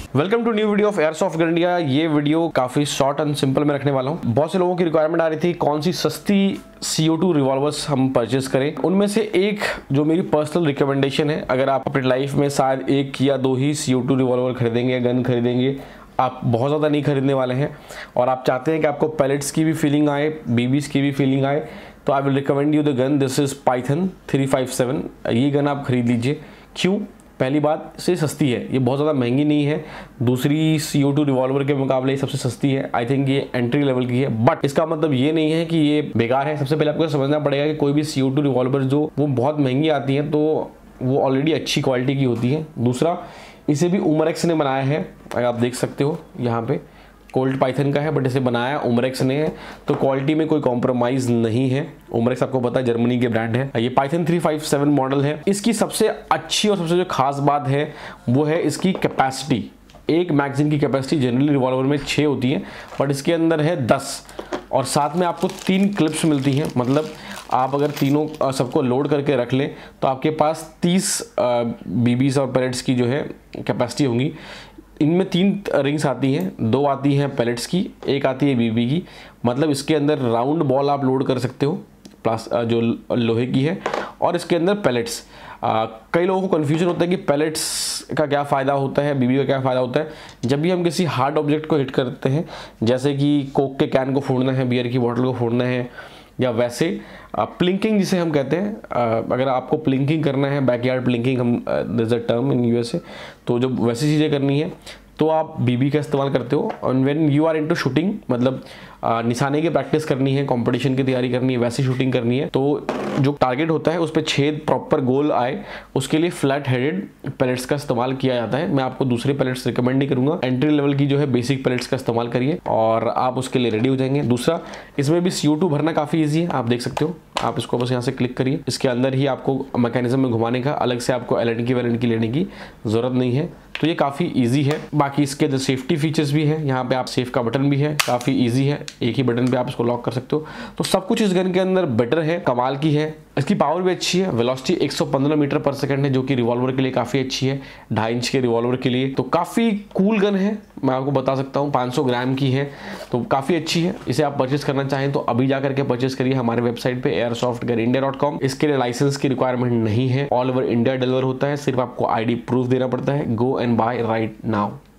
Welcome to new video of airsoft gun India. ये video काफी short and simple में रखने वाला हूँ। बहुत से लोगों की रिक्वायरमेंट आ रही थी कौन सी सस्ती CO2 रिवॉल्वर्स हम परचेस करें। उनमें से एक जो मेरी पर्सनल रिकमेंडेशन है, अगर आप अपनी लाइफ में शायद एक या दो ही CO2 रिवॉल्वर खरीदेंगे, गन खरीदेंगे, आप बहुत ज़्यादा नहीं खरीदने वाले हैं और आप चाहते हैं कि आपको पैलेट्स की भी फीलिंग आए, BBs की भी फीलिंग आए, तो I will recommend you the gun. This is Python 357। ये गन आप खरीद लीजिए। क्यों? पहली बात से सस्ती है, ये बहुत ज़्यादा महंगी नहीं है। दूसरी CO2 रिवॉल्वर के मुकाबले सबसे सस्ती है। आई थिंक ये एंट्री लेवल की है, बट इसका मतलब ये नहीं है कि ये बेकार है। सबसे पहले आपको समझना पड़ेगा कि कोई भी CO2 रिवॉल्वर जो वो बहुत महंगी आती है तो वो ऑलरेडी अच्छी क्वालिटी की होती है। दूसरा, इसे भी उमरेक्स ने बनाया है, अगर आप देख सकते हो यहाँ पे कोल्ट पाइथन का है, बट इसे बनाया उमरेक्स ने है, तो क्वालिटी में कोई कॉम्प्रोमाइज़ नहीं है। उमरेक्स आपको पता है जर्मनी के ब्रांड है। ये पाइथन 357 मॉडल है। इसकी सबसे अच्छी और सबसे जो खास बात है वो है इसकी कैपेसिटी। एक मैगजीन की कैपेसिटी जनरली रिवॉल्वर में 6 होती है, बट इसके अंदर है 10 और साथ में आपको 3 क्लिप्स मिलती हैं। मतलब आप अगर तीनों सबको लोड करके रख लें तो आपके पास 30 BBs और पैलेट्स की जो है कैपेसिटी होंगी। इनमें 3 रिंग्स आती हैं, 2 आती हैं पैलेट्स की, एक आती है BB की। मतलब इसके अंदर राउंड बॉल आप लोड कर सकते हो, प्लस जो लोहे की है, और इसके अंदर पैलेट्स। कई लोगों को कन्फ्यूजन होता है कि पैलेट्स का क्या फ़ायदा होता है, BB का क्या फ़ायदा होता है। जब भी हम किसी हार्ड ऑब्जेक्ट को हिट करते हैं, जैसे कि कोक के कैन को फोड़ना है, बियर की बोतल को फोड़ना है, या वैसे प्लिंकिंग जिसे हम कहते हैं, अगर आपको प्लिंकिंग करना है, बैकयार्ड प्लिंकिंग हम this a term in USA, तो जब वैसी चीज़ें करनी है तो आप BB का इस्तेमाल करते हो। और when you are into shooting, मतलब निशाने की प्रैक्टिस करनी है, कंपटीशन की तैयारी करनी है, वैसी शूटिंग करनी है, तो जो टारगेट होता है उस पर छेद प्रॉपर गोल आए, उसके लिए फ्लैट हेडेड पैलेट्स का इस्तेमाल किया जाता है। मैं आपको दूसरे पैलेट्स रिकमेंड नहीं करूंगा। एंट्री लेवल की जो है बेसिक पैलेट्स का इस्तेमाल करिए और आप उसके लिए रेडी हो जाएंगे। दूसरा, इसमें भी CO2 भरना काफ़ी ईजी है, आप देख सकते हो। आप इसको बस यहाँ से क्लिक करिए, इसके अंदर ही आपको मैकेनिज्म में घुमाने का, अलग से आपको Allen की लेने की ज़रूरत नहीं है, तो ये काफ़ी इजी है। बाकी इसके जो सेफ्टी फीचर्स भी है, यहाँ पे आप सेफ का बटन भी है, काफ़ी इजी है, एक ही बटन पे आप इसको लॉक कर सकते हो। तो सब कुछ इस गन के अंदर बेटर है, कमाल की है। इसकी पावर भी अच्छी है, वेलोसिटी 115 मीटर पर सेकंड है, जो कि रिवॉल्वर के लिए काफ़ी अच्छी है, 2.5 इंच के रिवॉल्वर के लिए। तो काफ़ी कूल गन है, मैं आपको बता सकता हूँ। 500 ग्राम की है, तो काफ़ी अच्छी है। इसे आप परचेस करना चाहें तो अभी जा करके परचेस करिए हमारे वेबसाइट पे airsoftgunindia.com। इसके लिए लाइसेंस की रिक्वायरमेंट नहीं है, ऑल ओवर इंडिया डिलीवर होता है, सिर्फ आपको ID प्रूफ देना पड़ता है। Go and buy right now.